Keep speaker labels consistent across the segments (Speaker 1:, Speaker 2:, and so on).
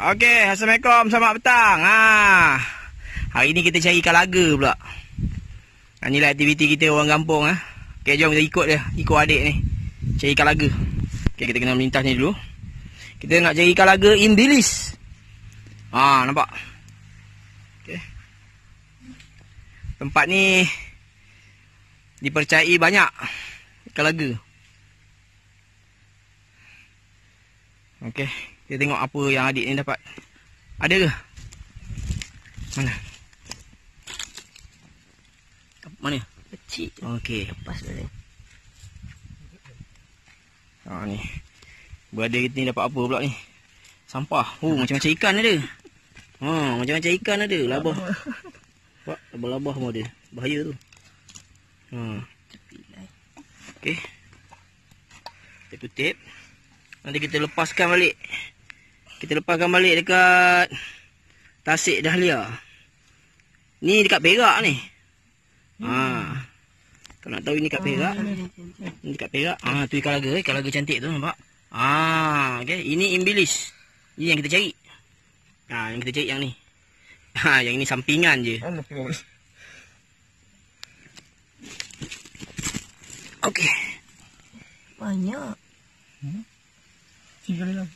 Speaker 1: Okey, Assalamualaikum, selamat petang. Hari ni kita cari ikan laga pula. Inilah aktiviti kita orang kampung. Okey, jom kita ikut dia, ikut adik ni. Cari ikan laga. Okey, kita kena melintas ni dulu. Kita nak cari ikan laga imbilis. Nampak? Okey. Tempat ni dipercayai banyak ikan laga. Okey, kita tengok apa yang adik ni dapat. Ada ke? Mana? Mana?
Speaker 2: Kecil.
Speaker 1: Okey.
Speaker 2: Lepas balik.
Speaker 1: Ni. Berada kita ni dapat apa pula ni? Sampah. Macam-macam ikan ada. Macam-macam ikan ada. Labah. Nampak? Labah-labah semua ada. Bahaya tu. Okey. Kita kutip. Nanti kita lepaskan balik. Kita lepaskan balik dekat Tasik Dahlia. Ni dekat Perak ni. Kau nak tahu ini dekat Perak. Ini dekat Perak. Tu ikan laga cantik tu, nampak? Okey, ini imbilis. Ini yang kita cari. Yang kita cari yang ni. Yang ini sampingan je. Okey.
Speaker 2: Banyak.
Speaker 3: Tinggal lagi.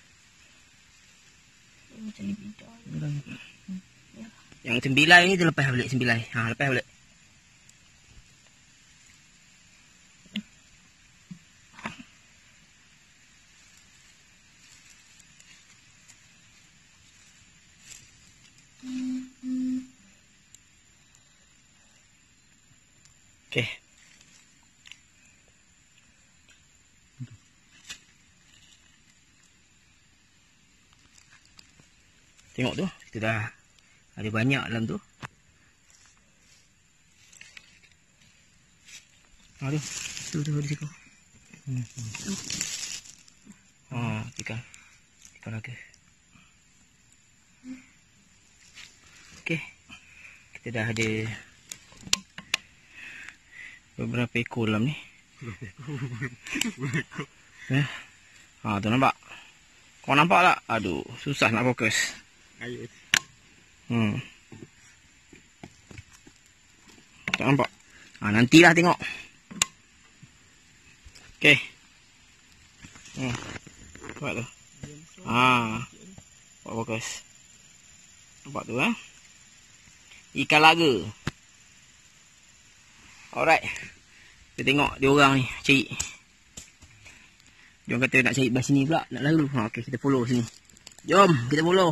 Speaker 2: Macam ni bidang.
Speaker 1: Yang 9 ni dia lepas balik 9. Lepas balik. Okey. Tengok tu, kita dah ada banyak dalam tu. Tu di situ. Ikan laga. Okey. Kita dah ada beberapa ekor dalam ni. Tu nampak. Kau nampak tak? Aduh, susah nak fokus.
Speaker 3: Ayo.
Speaker 1: Tak nampak. Nantilah tengok. Okey. Buat tu. Buat fokus. Nampak tu ikan laga. Alright. Kita tengok dia orang ni cari. Dia orang kata nak cari belah sini pula, nak lalu. Okey, kita follow sini. Jom, kita follow.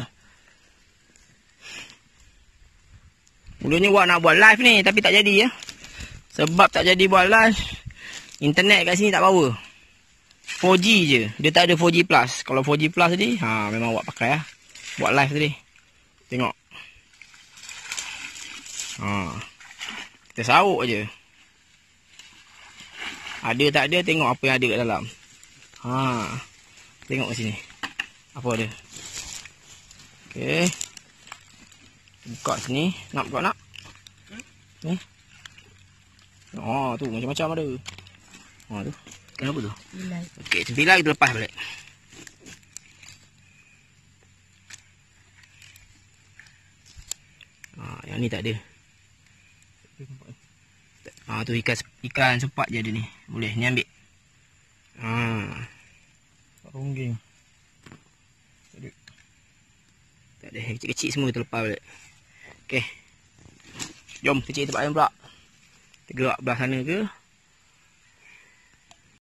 Speaker 1: Mulanya nak buat live ni tapi tak jadi Sebab tak jadi buat live, internet kat sini tak power. 4G je. Dia tak ada 4G plus. Kalau 4G plus tadi, memang awak pakai buat live tadi. Tengok. Kita sauk je. Ada tak ada, tengok apa yang ada kat dalam. Tengok kat sini. Apa ada. Okey. Buka sini. Nak buka nak? Ni. Tu macam-macam ada. Tu. Kenapa tu?
Speaker 2: Bilai.
Speaker 1: Okey, sembilan kita lepas balik. Yang ni tak ada. Tu ikan sepat je ada ni. Boleh ni ambil.
Speaker 3: Ronggeng.
Speaker 1: Tak ada. Kecil-kecil semua kita lepas balik. Okey. Jom kita cari tempat lain pula. Kita gerak belah sana ke?